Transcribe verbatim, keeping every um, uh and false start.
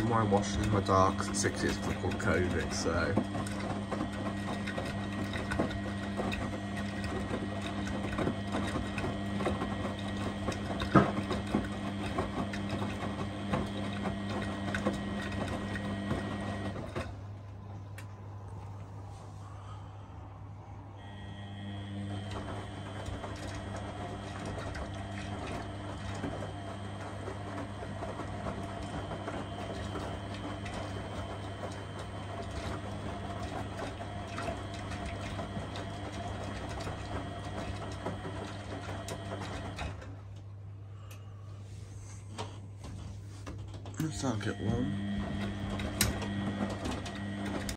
don't mind washing in my dark, six years called COVID, so. Let's not get one.